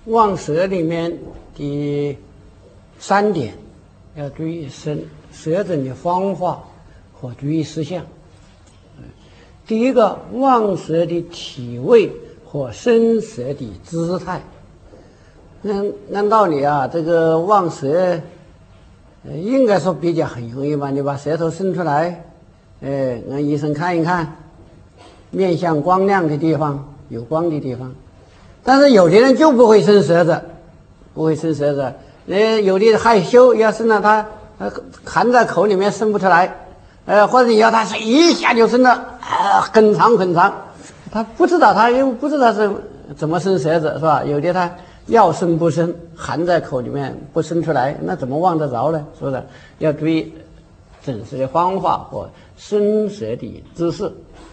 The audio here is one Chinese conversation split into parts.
望舌里面第3点要注意舌诊的方法和注意事项。第一个，望舌的体位和伸舌的姿态。按道理啊，这个望舌，应该说比较很容易吧？你把舌头伸出来，让医生看一看，面向光亮的地方，有光的地方。但是有的人就不会伸舌子，有的害羞，要伸了他含在口里面伸不出来，或者你要他是一下就伸了，很长很长，他不知道是怎么伸舌子，是吧？有的他要伸不伸，含在口里面不伸出来，那怎么望得着呢？是不是？要注意诊舌的方法和伸舌的姿势。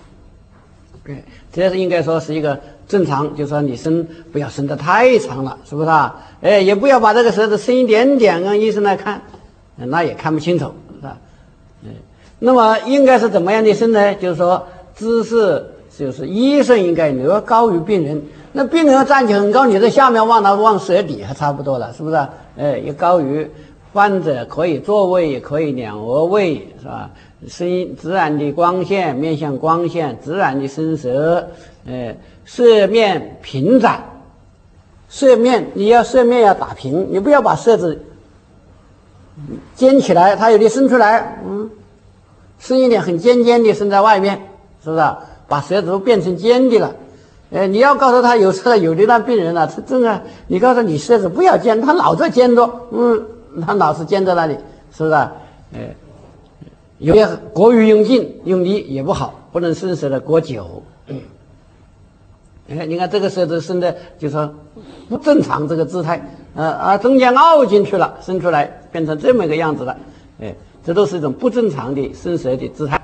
这是应该说是一个正常，就是说你伸不要伸得太长了，是不是啊？也不要把这个舌头伸一点点让医生来看，那也看不清楚，是吧？那么应该是怎么样的伸呢？就是说姿势就是医生应该略高于病人，那病人站起很高，你在下面望舌底还差不多了，是不是？也高于患者，可以坐位，也可以两额位，是吧？自然的光线，面向光线，自然的伸舌，舌面平展，你要舌面要打平，你不要把舌子尖起来，它有的伸出来，伸一点很尖的伸在外面，是不是？把舌头变成尖的了。你要告诉他，有的那病人啊，他真的，你告诉你舌子不要尖，他老在尖着，他老是尖在那里，是不是？有些过于用力也不好，不能伸舌的过久。你看这个舌头伸的就说不正常，这个姿态，中间凹进去了，伸出来变成这么一个样子了，这都是一种不正常的伸舌的姿态。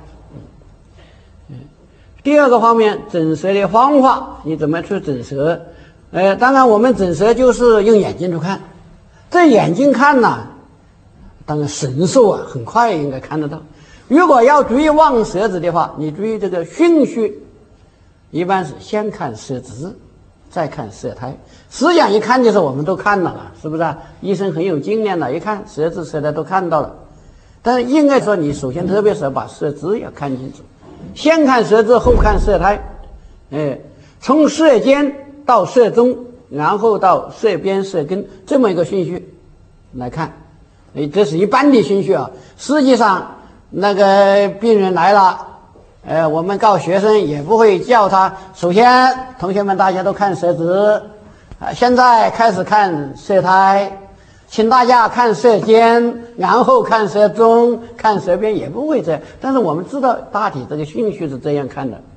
第二个方面，诊舌的方法，你怎么去诊舌？当然我们诊舌就是用眼睛去看，这眼睛看呢，当然神速啊，很快应该看得到。如果要注意望舌子的话，你注意这个顺序，一般是先看舌质，再看舌苔。实际上一看就是我们都看到了，是不是啊？医生很有经验的，一看舌质舌苔都看到了。但是应该说，你首先特别是要把舌质要看清楚，先看舌质，后看舌苔。从舌尖到舌中，然后到舌边舌根，这么一个顺序来看。这是一般的顺序啊。实际上那个病人来了，我们告学生也不会叫他，首先同学们大家都看舌质，现在开始看舌苔，请大家看舌尖，然后看舌中，看舌边，也不会这样。但是我们知道大体这个顺序是这样看的。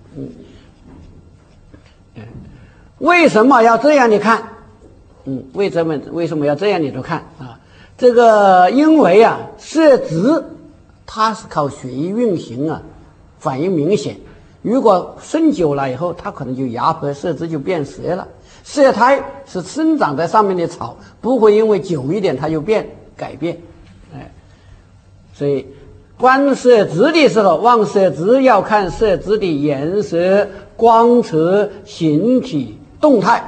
为什么要这样的看？为什么要这样的去看啊？这个因为啊，舌质它是靠血液运行啊，反应明显。如果伸久了以后，它可能就压迫舌质就变舌了。舌苔是生长在上面的草，不会因为久一点它就改变。所以观舌质的时候，望舌质要看舌质的颜色、光泽、形体、动态，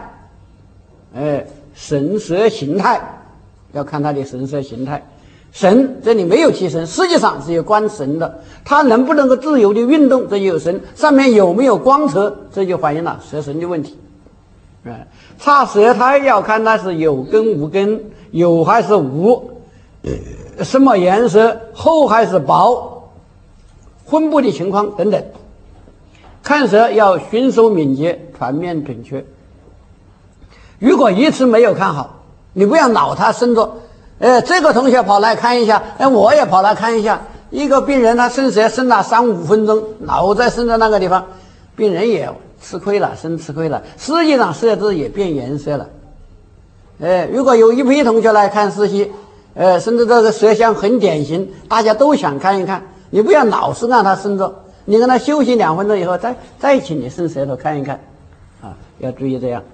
神色形态，要看它的神色形态。神这里没有提神，实际上是有观神的，它能不能够自由的运动，这就有神。上面有没有光泽，这就反映了舌神的问题。擦舌苔要看它是有根无根，有还是无，什么颜色，厚还是薄，分布的情况等等。看舌要迅速敏捷，全面准确。如果一次没有看好，你不要老他伸着，这个同学跑来看一下，我也跑来看一下。一个病人他伸舌伸了3-5分钟，老在伸在那个地方，病人也吃亏了，吃亏了。实际上舌质也变颜色了。如果有一批同学来看实习，甚至这个舌象很典型，大家都想看一看，你不要老是让他伸着，你让他休息2分钟以后，再请你伸舌头看一看，要注意这样。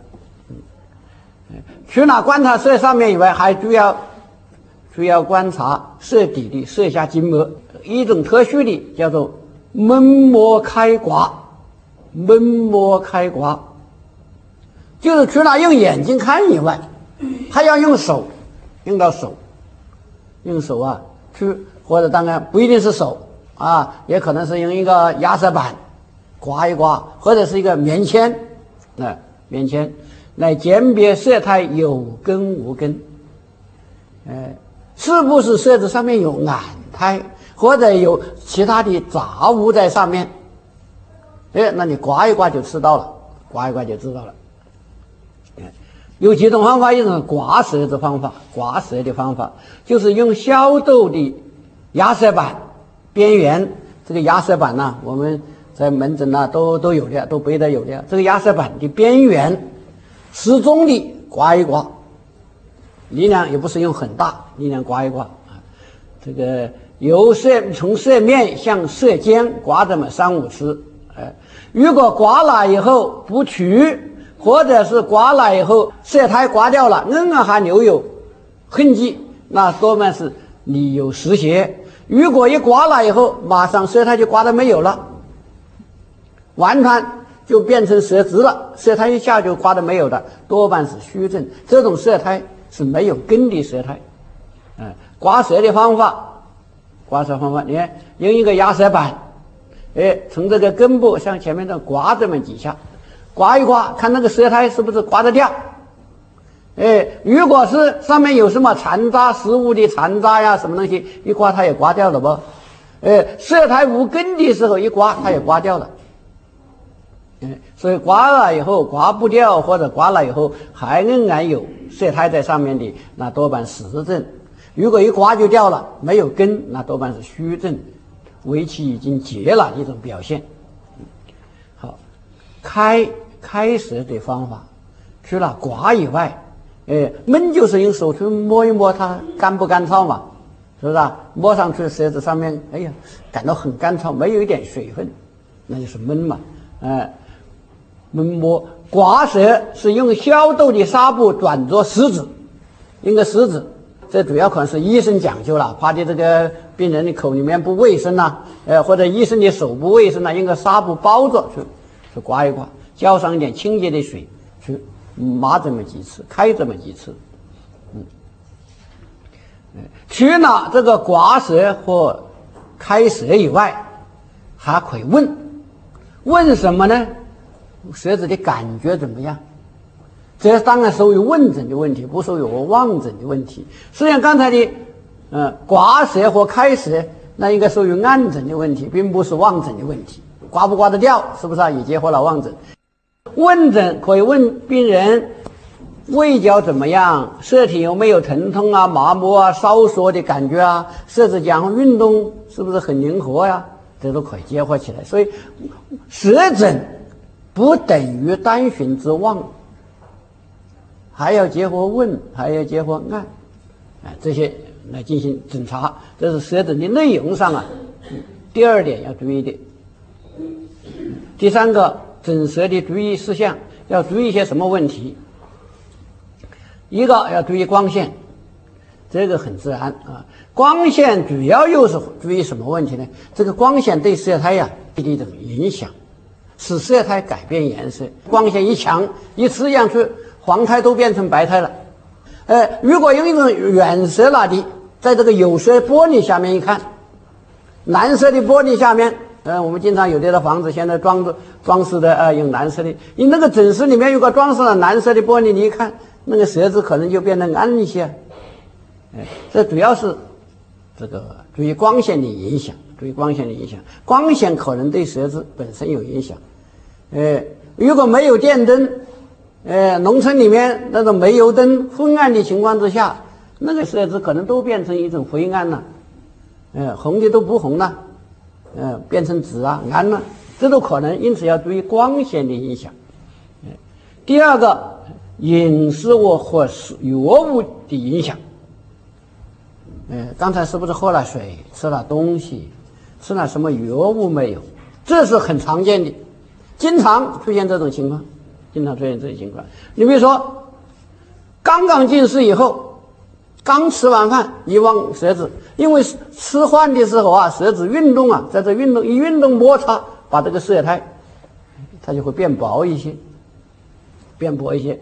除了观察舌上面以外，还主要观察舌底的舌下筋膜，一种特殊的叫做闷膜开刮。就是除了用眼睛看以外， 还要用手，用到手，用手啊去，或者当然不一定是手啊，也可能是用一个压色板刮一刮，或者是一个棉签，棉签来鉴别色态有根无根，是不是色子上面有染胎，或者有其他的杂物在上面，那你刮一刮就知道了，刮一刮就知道了。有几种方法，一种是刮色的方法，刮色的方法就是用小豆的压色板边缘，这个压色板呢，我们在门诊呢都有的，都背的有的。这个压色板的边缘适中的刮一刮，力量也不是用很大，力量刮一刮啊。这个从色面向色尖刮这么3-5次，如果刮了以后不去，或者是刮了以后色胎刮掉了，仍然还留有痕迹，那多半是你有湿邪。如果一刮了以后，马上色胎就刮得没有了，完全就变成色质了，色胎一下就刮得没有的，多半是虚症。这种色胎是没有根的色胎。刮色的方法，你看用一个压色板，从这个根部向前面的刮这么几下，刮一刮，看那个色胎是不是刮得掉。如果是上面有什么残渣，食物的残渣呀，什么东西一刮它也刮掉了不？色胎无根的时候一刮它也刮掉了。所以刮了以后刮不掉，或者刮了以后还仍然有色胎在上面的，那多半实症。如果一刮就掉了，没有根，那多半是虚症，为其已经结了一种表现。好，开色的方法，除了刮以外，焖就是用手去摸一摸它干不干燥嘛，是不是啊？摸上去色子上面，哎呀，感到很干燥，没有一点水分，那就是焖嘛。焖摸刮色是用小豆的纱布转作石子，用个石子，这主要可能是医生讲究了，怕的这个病人的口里面不卫生呐，或者医生的手不卫生呐，用个纱布包着去刮一刮，浇上一点清洁的水去抹这么几次，开这么几次。除了这个刮色或开色以外，还可以问什么呢？舌子的感觉怎么样？这当然属于问诊的问题，不属于我望诊的问题。实际上刚才的刮舌或开舌，那应该属于按诊的问题，并不是望诊的问题。刮不刮得掉，是不是啊？也结合了望诊。问诊可以问病人味觉怎么样，舌体有没有疼痛啊、麻木啊、烧缩的感觉啊，舌质讲运动是不是很灵活呀？这都可以结合起来。所以舌诊不等于单寻之望，还要结合问，还要结合按，这些来进行诊查。这是舌诊的内容上啊，第二点要注意的。第三个，诊舌的注意事项，要注意一些什么问题？一个要注意光线，这个很自然啊。光线主要又是注意什么问题呢？这个光线对色胎的一种影响，使色胎改变颜色。光线一强，一刺上去，黄胎都变成白胎了。如果用一种远色了的，在这个有色玻璃下面一看，蓝色的玻璃下面，我们经常有的房子现在装饰的用蓝色的，你那个诊室里面如果装饰了蓝色的玻璃，你一看那个舌质可能就变得暗一些。这主要是这个注意光线的影响，光线可能对舌质本身有影响。如果没有电灯，农村里面那种煤油灯昏暗的情况之下，那个舌质可能都变成一种灰暗了，红的都不红了，变成紫啊、暗了，这都可能，因此要注意光线的影响。第二个，饮食物或是药物的影响。刚才是不是喝了水、吃了东西、吃了什么药物没有？这是很常见的，经常出现这种情况，你比如说，刚刚进食以后，刚吃完饭一望舌质，因为吃饭的时候舌质运动在这运动摩擦，把这个舌苔它就会变薄一些。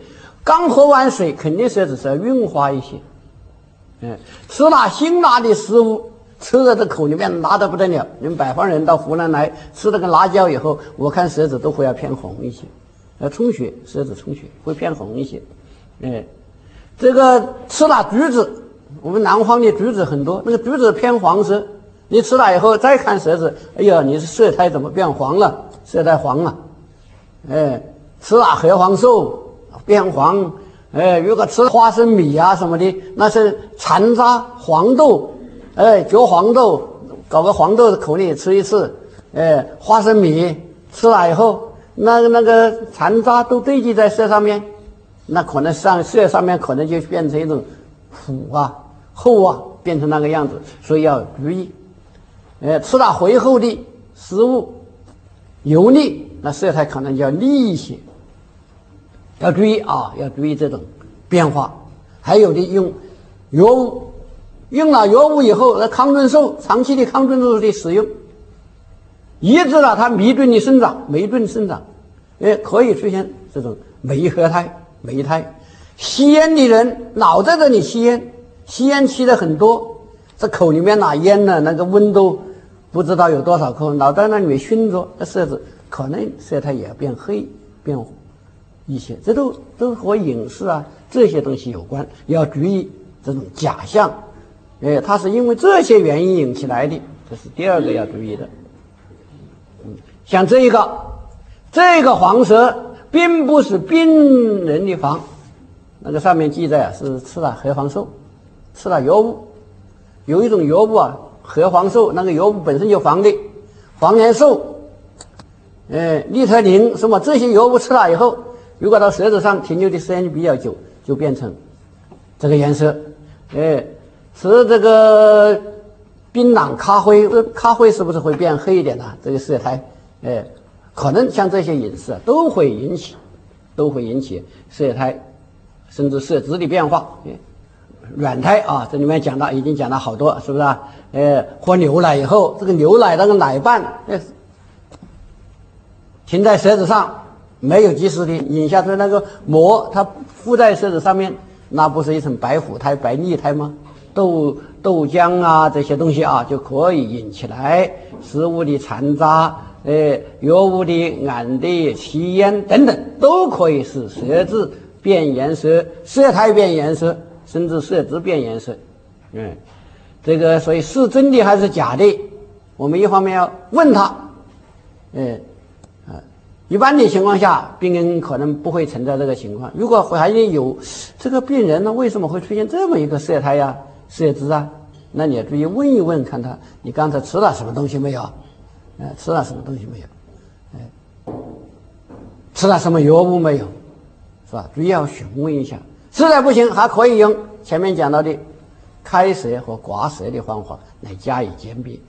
刚喝完水，肯定舌质是要润滑一些。吃辣辛辣的食物，吃在这口里面辣得不得了。你们北方人到湖南来吃那个辣椒以后，我看舌质都会要偏红一些，充血，舌质充血会偏红一些。这个吃了橘子，我们南方的橘子很多，那个橘子偏黄色，你吃了以后再看舌质，哎呀，你是舌苔怎么变黄了？舌苔黄了。吃了核黄素变黄。如果吃花生米啊什么的，那是残渣黄豆，嚼黄豆，搞个黄豆口里吃一次，花生米吃了以后，那个残渣都堆积在舌上面，那可能舌上面可能就变成一种腐啊、厚啊，变成那个样子，所以要注意。吃了肥厚的食物，油腻，那舌苔可能就要腻一些。要注意啊，要注意这种变化。还有的用药物，用了药物以后，那抗菌素长期的抗菌素的使用，抑制了它霉菌的生长，霉菌生长，可以出现这种霉核胎、霉胎。吸烟的人老在这里吸烟，吸烟吸的很多，这口里面烟呢，那个温度不知道有多少克，老在那里面熏着，这舌质可能舌苔也要变黑、变红一些，这都和饮食啊这些东西有关，要注意这种假象。它是因为这些原因引起来的，这是第二个要注意的。像这个黄舌并不是病人的黄，那个上面记载是吃了核黄素，吃了药物，有一种药物核黄素，那个药物本身就黄的，黄连素，利特林什么这些药物吃了以后，如果到舌头上停留的时间比较久，就变成这个颜色。吃这个槟榔咖啡，咖啡是不是会变黑一点呢？这个舌苔，可能像这些饮食都会引起舌苔，甚至舌质的变化。软苔啊，这里面已经讲了好多，是不是啊？喝牛奶以后，这个牛奶那个奶瓣，停在舌质上，没有及时的饮下去，那个膜它附在舌质上面，那不是一层白虎苔、白腻苔吗？豆浆啊这些东西啊，就可以引起来食物的残渣，药物的胺的吸烟等等，都可以使舌质变颜色、舌苔变颜色，甚至舌质变颜色。这个所以是真的还是假的，我们一方面要问他，一般的情况下，病人可能不会存在这个情况。如果还有这个病人呢，为什么会出现这么一个舌苔呀、舌质啊？那你要注意问一问，看他你刚才吃了什么东西没有？吃了什么东西没有？吃了什么药物没有？是吧？注意要询问一下。实在不行，还可以用前面讲到的开舌和刮舌的方法来加以鉴别。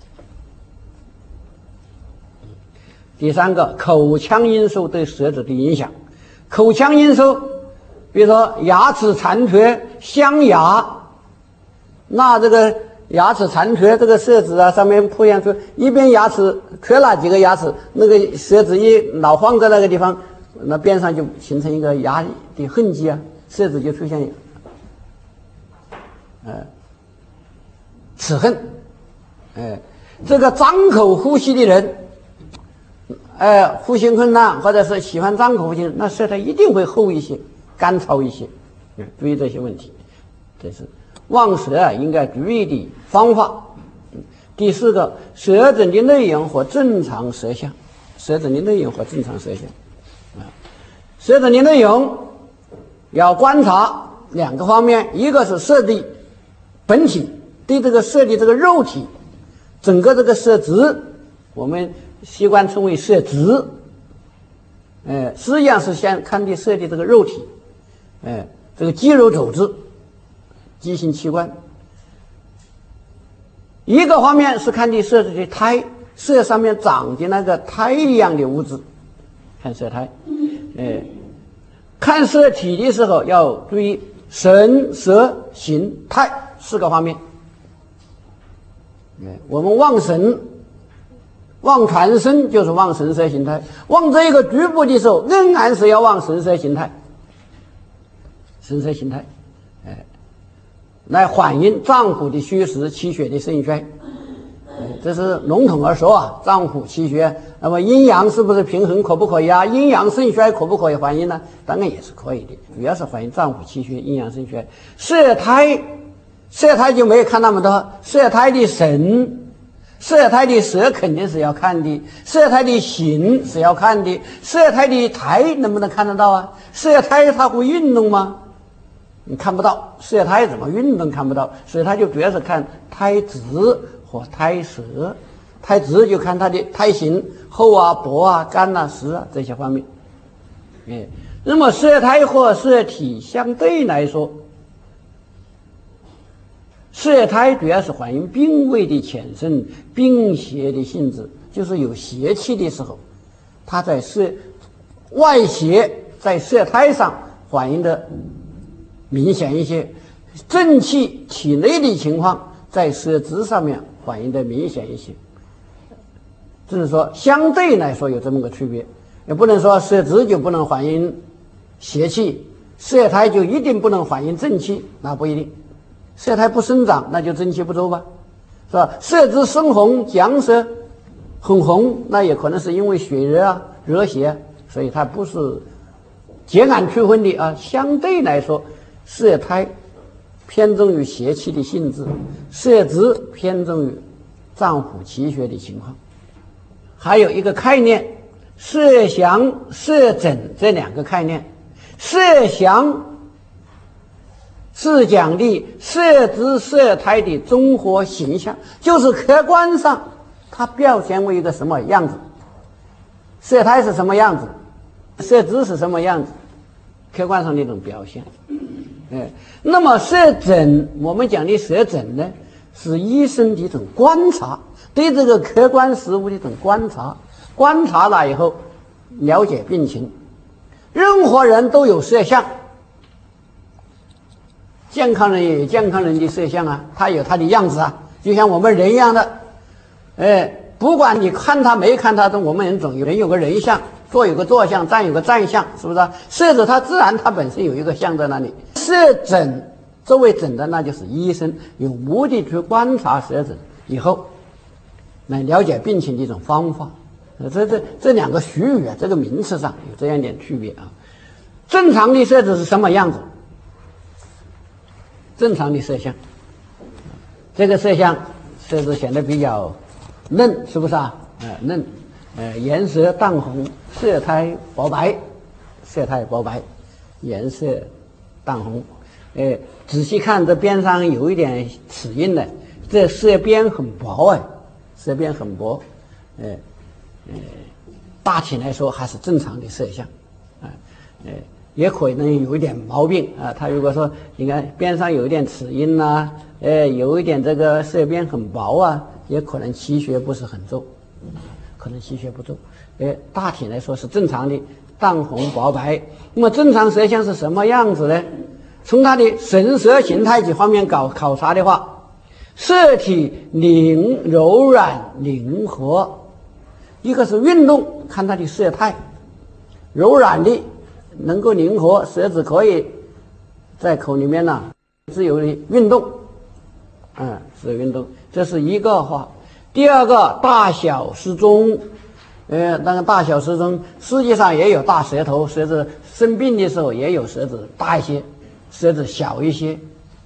第三个，口腔因素对舌质的影响。口腔因素，比如说牙齿残缺、镶牙，那这个牙齿残缺，这个舌质啊上面铺现出一边牙齿缺了几个牙齿，那个舌质一老放在那个地方，那边上就形成一个牙的痕迹啊，舌质就出现齿痕。这个张口呼吸的人，呼吸困难或者是喜欢张口呼吸，那舌苔一定会厚一些、干燥一些。注意这些问题，这是望舌应该注意的方法。第四个，舌诊的内容和正常舌象。舌诊的内容和正常舌象。舌诊的内容要观察两个方面，一个是舌的本体，对这个舌的这个肉体，整个这个舌质，我们习惯称为舌质。实际上是先看的舌的这个肉体，这个肌肉组织、畸形器官。一个方面是看的舌质的苔，舌上面长的那个苔一样的物质，看舌苔。看舌体的时候要注意神、舌、形、态四个方面。我们望神、望全身就是望神、舌、形、态。望这一个局部的时候，仍然是要望神、舌、形、态。 神色形态，来反映脏腑的虚实、气血的盛衰。这是笼统而说啊，脏腑气血，那么阴阳是不是平衡，可不可以啊？阴阳盛衰可不可以反映呢？当然也是可以的，主要是反映脏腑气血、阴阳盛衰。色胎就没有看那么多，色胎的神，色胎的色肯定是要看的，色胎的形是要看的，色胎的胎能不能看得到啊？色胎它会运动吗？你看不到，色胎怎么运动看不到，所以它就主要是看胎质和胎色。胎质就看它的胎形，厚啊、薄啊、干啊、实啊这些方面。那么色胎和色体相对来说，色胎主要是反映病位的浅深、病邪的性质，就是有邪气的时候，它在外邪在色胎上反映的明显一些，正气体内的情况在色质上面反映的明显一些。就是说相对来说有这么个区别，也不能说色质就不能反映邪气，色胎就一定不能反映正气，那不一定。色胎不生长，那就正气不周吧，是吧？色质深红，绛色很红，那也可能是因为血热啊、热邪，所以它不是截然区分的啊。相对来说，色胎偏重于邪气的性质，色质偏重于脏腑气血的情况。还有一个概念，色详、色诊这两个概念。色详是讲的色质色胎的综合形象，就是客观上它表现为一个什么样子，色胎是什么样子，色质是什么样子，客观上的一种表现。那么色诊，我们讲的色诊呢，是医生的一种观察，对这个客观事物的一种观察，观察了以后了解病情。任何人都有色相，健康人也有健康人的色相啊，他有他的样子啊，就像我们人一样的。不管你看他没看他，我们人总有人有个人相，坐有个坐相，站有个站相，是不是啊？色子它自然它本身有一个相在那里。色诊作为诊的，那就是医生有目的去观察色诊以后来了解病情的一种方法。这两个虚语啊，这个名词上有这样一点区别啊。正常的色子是什么样子？正常的色相，这个色相色子显得比较嫩，是不是啊？嫩，颜色淡红，色胎薄白，色胎薄白，颜色淡红。仔细看这边上有一点齿印的，这色边很薄色边很薄。大体来说还是正常的色相，也可能有一点毛病啊。他如果说你看边上有一点齿印呐，有一点这个色边很薄啊，也可能气血不是很重，大体来说是正常的，淡红薄白。那么正常色相是什么样子呢？从它的神色形态几方面考察的话，色体柔软灵活。一个是运动，看它的色态，柔软的，能够灵活，舌子可以在口里面呢自由的运动，自由运动，这是一个话。第二个，大小适中，那个大小适中，实际上也有大舌头，舌子生病的时候也有舌子大一些，舌子小一些。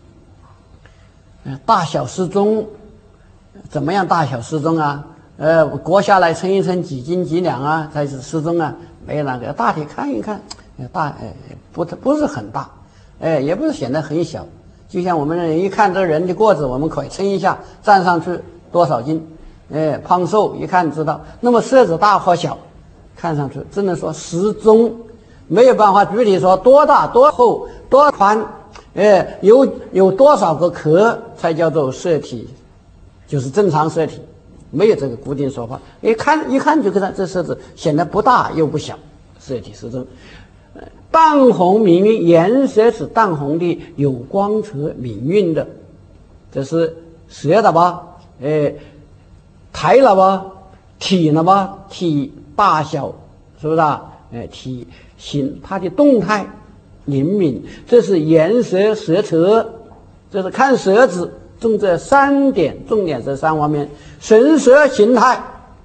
大小适中，怎么样大小适中啊？割下来称一称几斤几两啊，才是适中啊。没有那个，大体看一看，不是很大，也不是显得很小。就像我们人一看这个人的个子，我们可以称一下，站上去多少斤，胖瘦一看知道。那么色子大或小，看上去只能说适中，没有办法具体说多大多厚多宽，有多少个壳才叫做色体，就是正常色体。没有这个固定说法，一看就知道这色子显得不大又不小，色体适中。淡红明晕，颜色是淡红的，有光泽明晕的，这是舌的吧？胎了吧？体了吧？体大小是不是啊？体形它的动态灵敏，这是眼舌舌测，这是看舌质，重这3点，重点这3方面，神舌形态。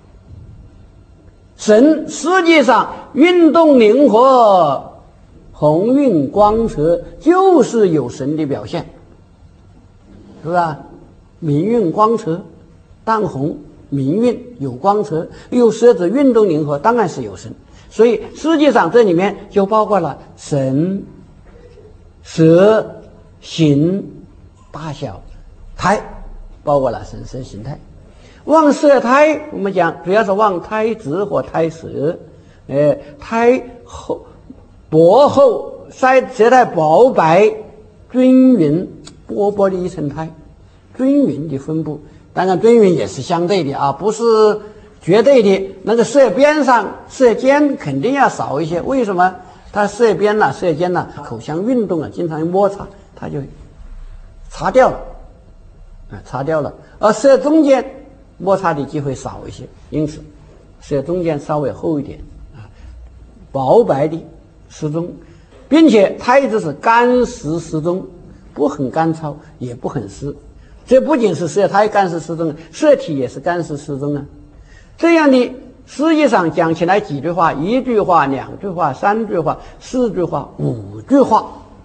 神实际上运动灵活，红晕光泽，就是有神的表现，是不是啊？明晕光泽，淡红明晕有光泽，有舌质运动灵活，当然是有神。所以实际上这里面就包括了神、舌、形、大小、胎，包括了神舌形态。望舌苔，我们讲主要是望苔质或苔舌，苔厚薄厚，舌苔薄白均匀，薄薄的一层苔，均匀的分布。当然均匀也是相对的啊，不是绝对的。那个舌边上舌尖肯定要少一些，为什么？它舌边呐、舌尖呐、口腔运动啊，经常摩擦，它就擦掉了，擦掉了。而舌中间摩擦的机会少一些，因此舌中间稍微厚一点啊，薄白的适中，并且苔质是干湿适中，不很干燥，也不很湿。这不仅是舌苔干湿适中，舌体也是干湿适中啊。这样的实际上讲起来几句话，1句话、2句话、3句话、4句话、5句话。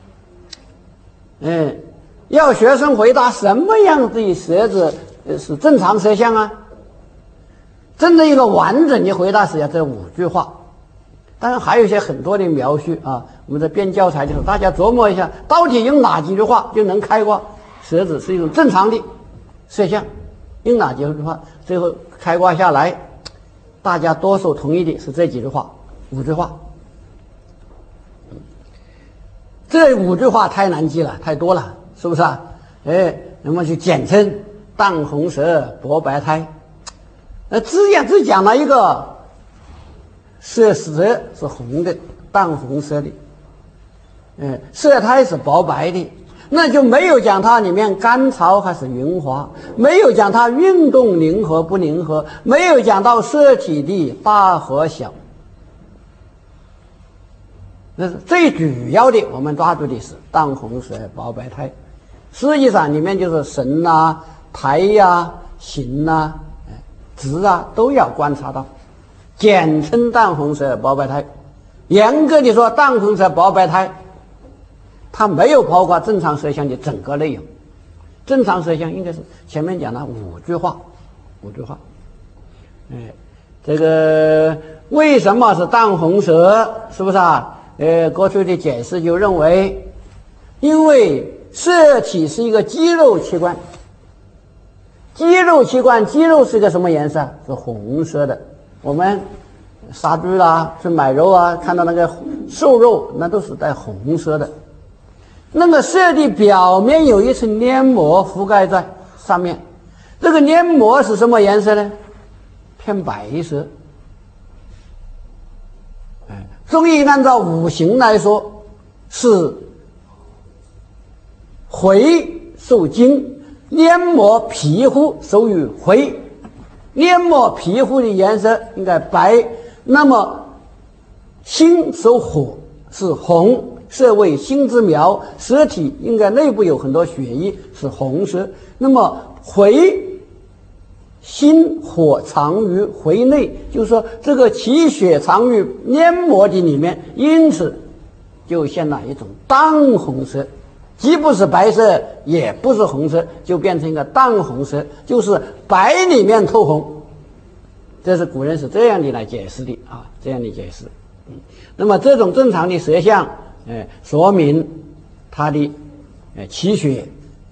要学生回答什么样的舌质是正常舌象啊？真的一个完整的回答是要这5句话。当然还有一些很多的描述啊，我们在编教材的时候，大家琢磨一下，到底用哪几句话就能开挂舌质是一种正常的舌象，用哪几句话，最后开挂下来，大家多数同意的是这几句话，5句话。这5句话太难记了，太多了，是不是啊？那么就简称淡红舌薄白苔。只讲了一个舌是红的，淡红色的，舌苔是薄白的，那就没有讲它里面干潮还是匀滑，没有讲它运动灵活不灵活，没有讲到舌体的大和小。那是最主要的，我们抓住的是淡红舌薄白苔。实际上里面就是神啊、苔呀、形啊、质啊都要观察到，简称淡红舌薄白苔。严格的说，淡红舌薄白苔它没有包括正常舌象的整个内容。正常舌象应该是前面讲了5句话，5句话。这个为什么是淡红舌？是不是啊？过去的解释就认为，因为舌体是一个肌肉器官，肌肉器官，肌肉是个什么颜色？是红色的。我们杀猪啦，去买肉啊，看到那个瘦肉，那都是带红色的。那么舌的表面有一层黏膜覆盖在上面，这个黏膜是什么颜色呢？偏白色。中医按照五行来说，是回受金，黏膜皮肤属于回，黏膜皮肤的颜色应该白，那么心属火，是红，舌为心之苗，舌体应该内部有很多血液，是红色。那么回心火藏于回内，就是说这个气血藏于黏膜的里面，因此就现了一种淡红色，既不是白色也不是红色，就变成一个淡红色，就是白里面透红。这是古人是这样的来解释的啊，这样的解释。那么这种正常的舌象，说明它的气血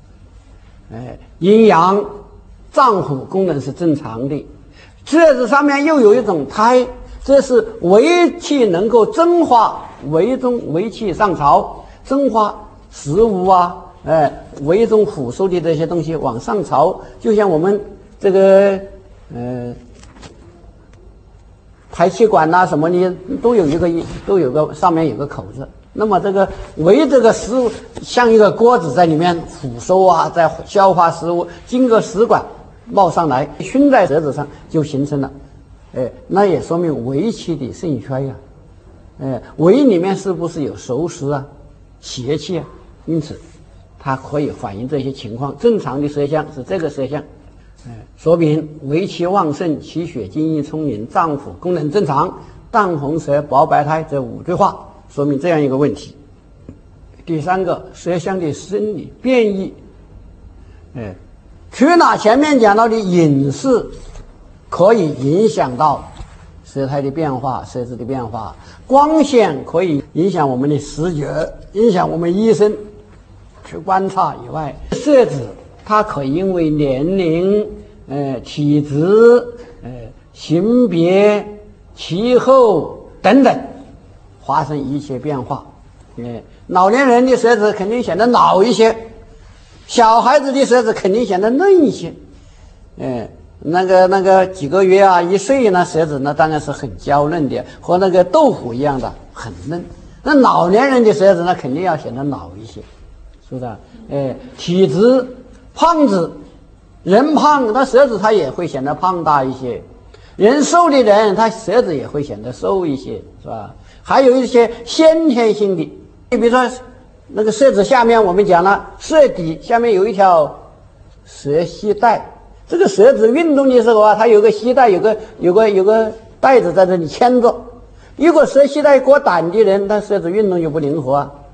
阴阳脏腑功能是正常的。这上面又有一种胎，这是为气能够蒸化，为中为气上潮，蒸化食物啊，为中腐熟的这些东西往上潮，就像我们这个排气管呐、什么的都有个上面有个口子。那么这个为这个食物像一个锅子在里面腐熟啊，在消化食物，经过食管冒上来，熏在舌质上就形成了，那也说明为气的盛衰呀。胃里面是不是有熟食啊？ 邪气啊，因此它可以反映这些情况。正常的色相是这个色相，说明为气旺盛，气血津液充盈，脏腑功能正常，淡红色薄白苔这5句话说明这样一个问题。第3个，色相的生理变异，去拿前面讲到的饮食可以影响到色态的变化、色质的变化，光线可以影响我们的视觉，影响我们医生去观察以外，色质它可以因为年龄、体质、性别、气候等等发生一些变化。老年人的色质肯定显得老一些，小孩子的色质肯定显得嫩一些。那个几个月啊，1岁呢，色质那当然是很娇嫩的，和那个豆腐一样的很嫩。那老年人的色质呢，肯定要显得老一些，是不是？体质胖子，人胖，他色质他也会显得胖大一些；人瘦的人，他色质也会显得瘦一些，是吧？还有一些先天性的，你比如说那个色质下面我们讲了，色底下面有一条色系带。这个色质运动的时候啊，它有个系带，有个带子在这里牵着。如果色系带过短的人，他色质运动就不灵活啊。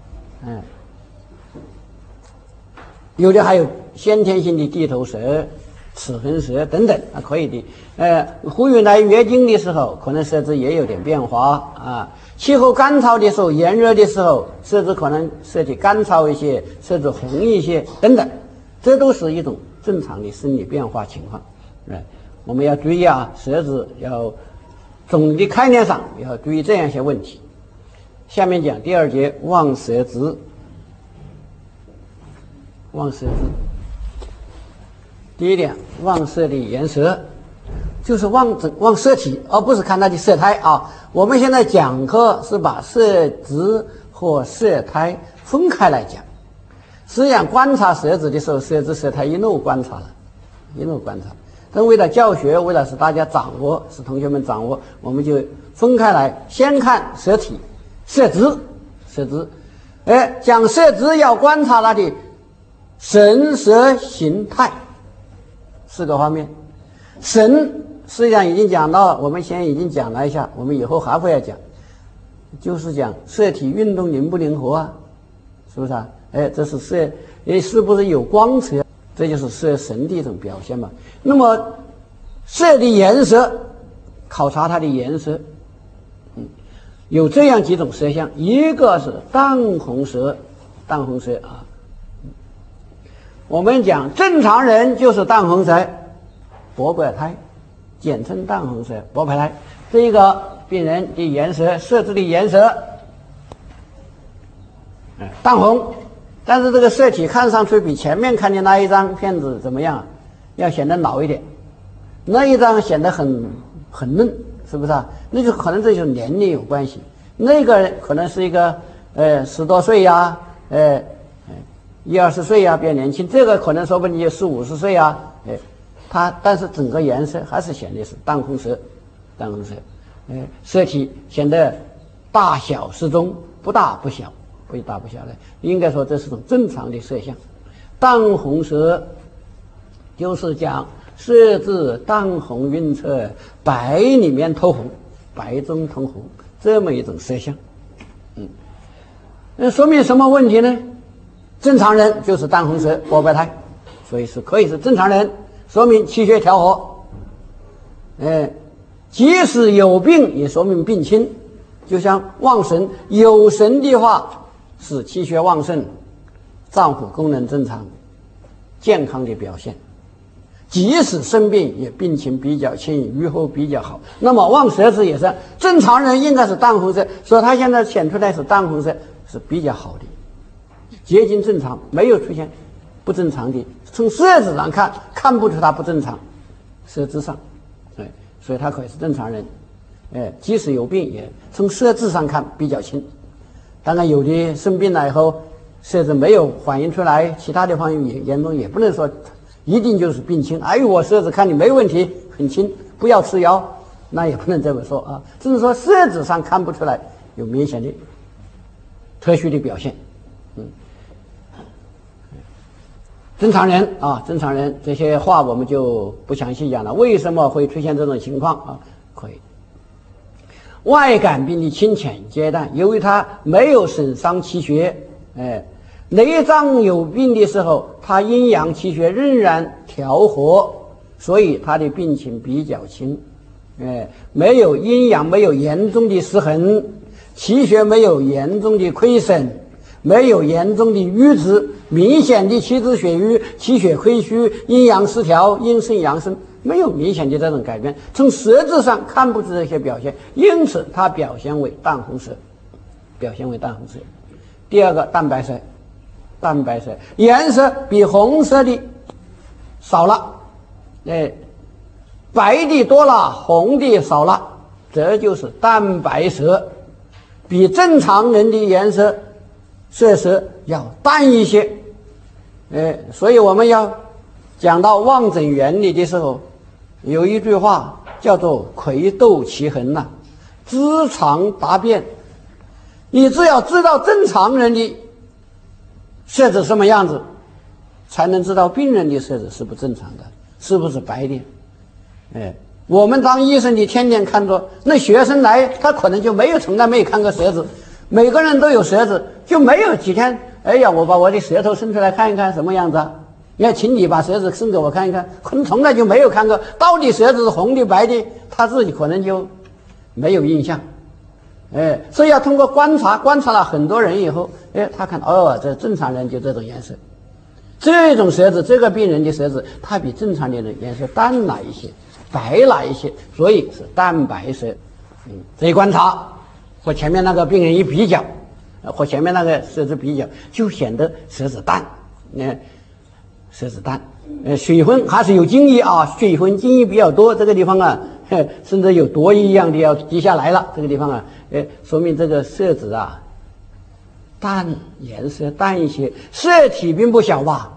有的还有先天性的地头蛇、齿痕蛇等等啊，可以的。妇女来月经的时候，可能色质也有点变化啊。气候干燥的时候、炎热的时候，色质可能色体干燥一些，色质红一些等等，这都是一种正常的生理变化情况。我们要注意啊，色质要总的概念上要注意这样一些问题。下面讲第2节望色质。望色质，第1点，望色的颜色，就是望色体，而不是看它的色态啊。我们现在讲课是把色质和色态分开来讲。实际上观察色质的时候，色质色态一路观察了，一路观察。但为了教学，为了使大家掌握，使同学们掌握，我们就分开来，先看色体、色质。讲色质要观察它的神色形态4个方面。神实际上已经讲到，我们现在已经讲了一下，我们以后还会要讲，就是讲色体运动灵不灵活啊，是不是啊？这是色，是不是有光泽？这就是色神的一种表现嘛。那么色的颜色，考察它的颜色，有这样几种色相，一个是淡红色啊。我们讲正常人就是淡红色薄白苔，简称淡红色薄白苔。这一个病人的颜色，色质的颜色，淡红，但是这个色体看上去比前面看的那一张片子怎么样？要显得老一点，那一张显得很嫩，是不是啊？那就可能这就是年龄有关系。那个可能是一个10多岁呀，20岁呀，比较年轻，这个可能说不定就40、50岁啊，但是整个颜色还是显得是淡红色，色体显得大小适中，不大不小的，应该说这是种正常的色相。淡红色就是讲色质淡红晕澈，白里面透红，白中透红，这么一种色相。那说明什么问题呢？正常人就是淡红色薄白苔，所以是可以是正常人，说明气血调和。即使有病也说明病轻，就像旺神，有神的话是气血旺盛，脏腑功能正常，健康的表现。即使生病也病情比较轻，预后比较好。那么望色质也是正常人应该是淡红色，所以他现在显出来是淡红色是比较好的，接近正常，没有出现不正常的。从色质上看不出他不正常，色质上，所以他可以是正常人。即使有病也从色质上看比较轻。当然有的生病了以后色质没有反映出来，其他的方面也严重，也不能说一定就是病轻。我色质看你没问题，很轻，不要吃药，那也不能这么说啊。只是说色质上看不出来有明显的特殊的表现。 正常人啊，正常人这些话我们就不详细讲了。为什么会出现这种情况啊？可以，外感病的清浅阶段，由于它没有损伤气血，内脏有病的时候，它阴阳气血仍然调和，所以它的病情比较轻，没有阴阳没有严重的失衡，气血没有严重的亏损，没有严重的瘀滞，明显的气滞血瘀、气血亏虚、阴阳失调、阴盛阳生，没有明显的这种改变，从舌质上看不出这些表现，因此它表现为淡红色，第二个，淡白色颜色比红色的少了，白的多了，红的少了，这就是淡白色，比正常人的颜色色泽要淡一些。所以我们要讲到望诊原理的时候，有一句话叫做魁斗其衡呐，知常达变。你只要知道正常人的色泽什么样子，才能知道病人的色泽是不正常的，是不是白的。我们当医生的天天看着，那学生来他可能就从来没有看过舌质，每个人都有舌质，就没有几天，哎呀，我把我的舌头伸出来看一看什么样子啊？请你把舌质伸给我看一看，可能从来就没有看过，到底舌质是红的白的，他自己可能就没有印象。所以要通过观察了很多人以后，他看这正常人就这种颜色，这种舌质，这个病人的舌质，它比正常的人颜色淡了一些，白了一些，所以是淡白色。这一观察和前面那个病人一比较，和前面那个舌质比较，就显得舌质淡，舌质淡，水分还是有津液啊，水分津液比较多，这个地方啊，甚至有多一样的要滴下来了，这个地方啊，说明这个色质啊淡，颜色淡一些，色体并不小吧，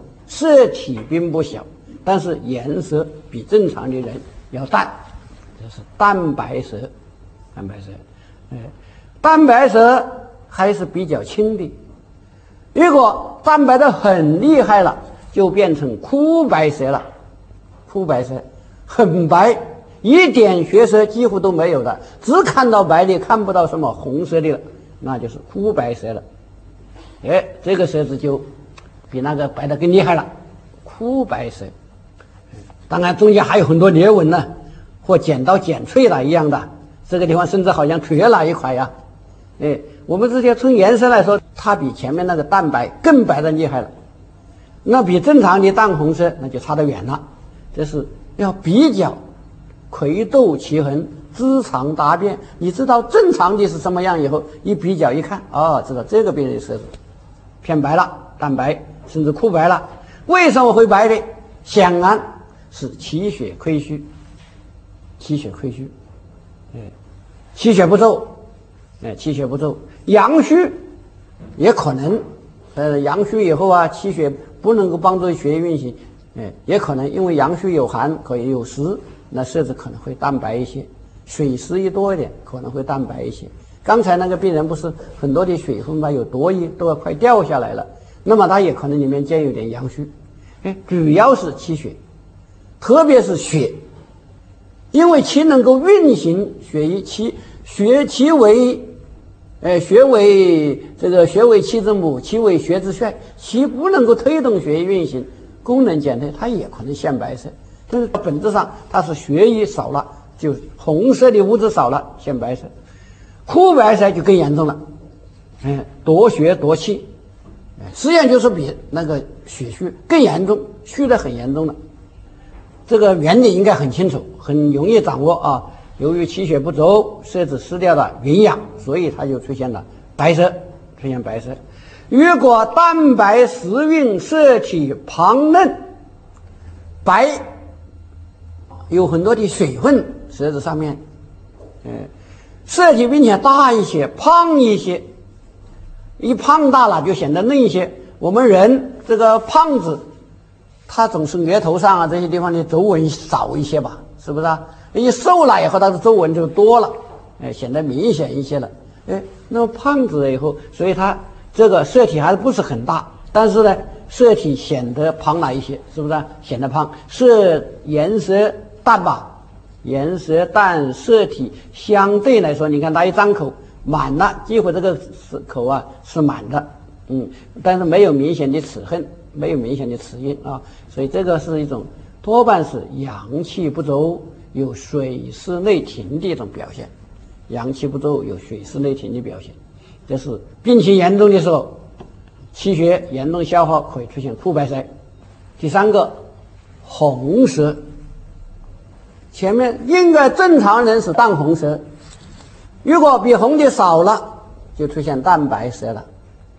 但是颜色比正常的人要淡，这是淡白色。淡白色还是比较轻的，如果淡白的很厉害了，就变成枯白色了。枯白色很白，一点血色几乎都没有的，只看到白的，看不到什么红色的了，那就是枯白色了。这个色质就比那个白的更厉害了，枯白色。当然中间还有很多裂纹呢，或剪刀剪脆了一样的，这个地方甚至好像缺了一块呀。我们直接从颜色来说，它比前面那个淡白更白的厉害了，那比正常的淡红色那就差得远了。这是要比较，魁斗其衡，知常达变。你知道正常的是什么样以后，一比较一看，知道这个病人的舌质偏白了，淡白甚至枯白了。为什么会白的？显然是气血亏虚，气血不周，阳虚也可能，阳虚以后啊，气血不能够帮助血液运行，也可能因为阳虚有寒，可以有湿，那色质可能会淡白一些，水湿一多一点，可能会淡白一些。刚才那个病人不是很多的水分吧，有多液都要快掉下来了，那么他也可能里面兼有点阳虚，主要是气血，特别是血，因为气能够运行血液，血为气之母，气为血之帅，气不能够推动血液运行，功能减退，它也可能现白色。但是本质上它是血液少了，就红色的物质少了，现白色。枯白色就更严重了，夺血夺气，实际上就是比那个血虚更严重，虚的很严重了。这个原理应该很清楚，很容易掌握啊。由于气血不周，色质失掉了营养，所以它就出现了白色，如果淡白时运，色体胖嫩，白，有很多的水分，舌质上面，色体并且大一些，胖一些，一胖大了就显得嫩一些。我们人这个胖子，他总是额头上啊这些地方的皱纹少一些吧，是不是啊？一瘦了以后，它的皱纹就多了，显得明显一些了。那么胖子了以后，所以它这个色体还是不是很大，但是呢， 色体显得胖了一些，是不是显得胖？色颜色淡吧，颜色淡，色体相对来说，你看它一张口满了，几乎这个口啊是满的，但是没有明显的齿痕，没有明显的齿印啊，所以这个是一种多半是阳气不足，有水湿内停的一种表现。阳气不足，有水湿内停的表现，这是病情严重的时候，气血严重消耗可以出现枯白舌。第三个，红舌。前面应该正常人是淡红舌，如果比红的少了，就出现淡白舌了。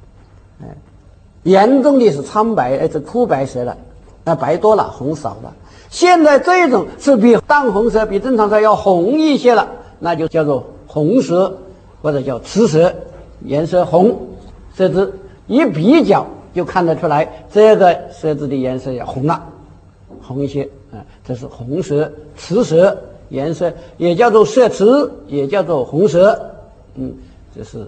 严重的是苍白，这枯白舌了，那白多了，红少了。现在这种是比淡红舌比正常舌要红一些了，那就叫做红舌，或者叫赤舌，颜色红，舌质一比较就看得出来，这个舌质的颜色要红了，红一些这是红舌、赤舌，颜色也叫做色赤，也叫做红舌，这是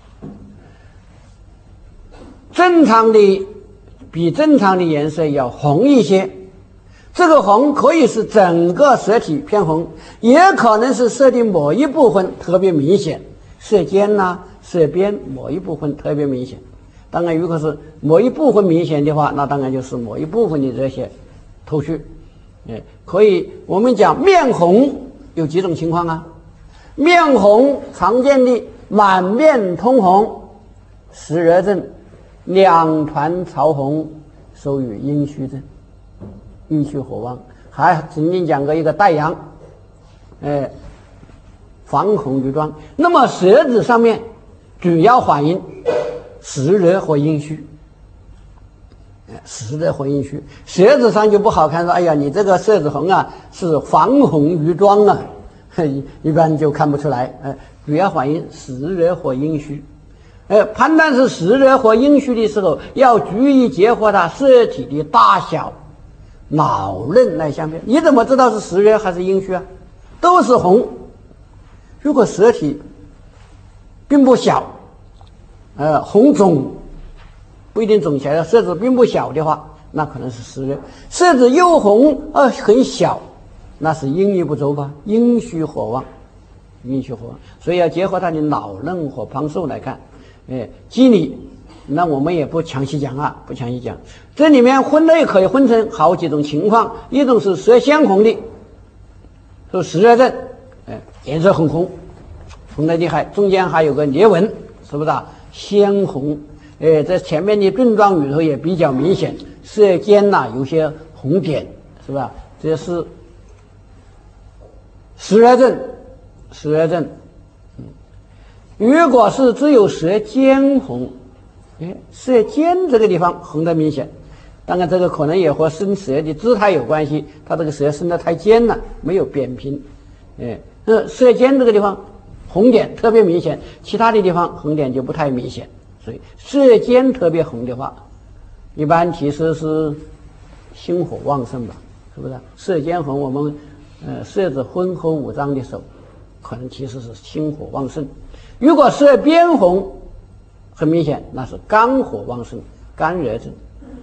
正常的，比正常的颜色要红一些。这个红可以是整个舌体偏红，也可能是舌的某一部分特别明显，舌尖呐、舌边某一部分特别明显。当然，如果是某一部分明显的话，那当然就是某一部分的这些头绪。可以，我们讲面红有几种情况啊？面红常见的满面通红，湿热症，两团潮红，属于阴虚症。阴虚火旺，还曾经讲过一个带阳，防红于妆。那么舌质上面主要反映湿热和阴虚，湿热和阴虚，舌质上就不好看，说哎呀，你这个舌质红啊，是防红于妆啊，一般就看不出来。主要反映湿热和阴虚。判断是湿热和阴虚的时候，要注意结合它舌体的大小、脑嫩来相辨。你怎么知道是湿热还是阴虚啊？都是红。如果舌体并不小，红肿不一定肿起来了，舌质并不小的话，那可能是湿热。舌质又红很小，那是阴液不足吧？阴虚火旺，阴虚火旺。所以要结合它的脑嫩和胖瘦来看。机理那我们也不详细讲啊，不详细讲。这里面分类可以分成好几种情况，一种是舌鲜红的，是湿热症，颜色很红，红得厉害，中间还有个裂纹，是不是啊？鲜红，在前面的症状里头也比较明显，舌尖呐有些红点，是吧？这是湿热症，湿热症。如果是只有舌尖红，舌尖这个地方红得明显，当然这个可能也和伸舌的姿态有关系，它这个舌伸得太尖了，没有扁平。舌尖这个地方红点特别明显，其他的地方红点就不太明显。所以舌尖特别红的话，一般其实是心火旺盛吧，是不是？舌尖红，我们舌质浑厚无章的时候，可能其实是心火旺盛。如果舌边红，很明显那是肝火旺盛，肝热症。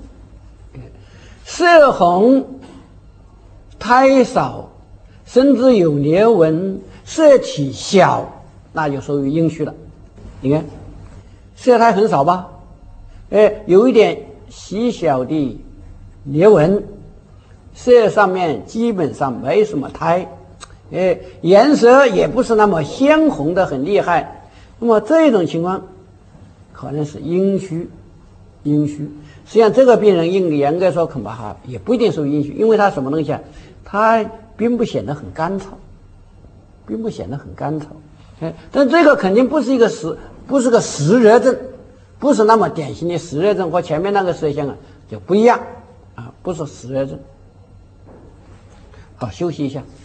舌红苔少，甚至有裂纹，舌体小，那就属于阴虚了。你看舌苔很少吧，有一点细小的裂纹，舌上面基本上没什么苔，颜色也不是那么鲜红的很厉害。那么这种情况可能是阴虚，阴虚。实际上这个病人严格说恐怕也不一定属于阴虚，因为他什么东西啊？他并不显得很干燥，并不显得很干燥。但这个肯定不是个湿热症，不是那么典型的湿热症，和前面那个舌象啊就不一样啊，不是湿热症。好，休息一下。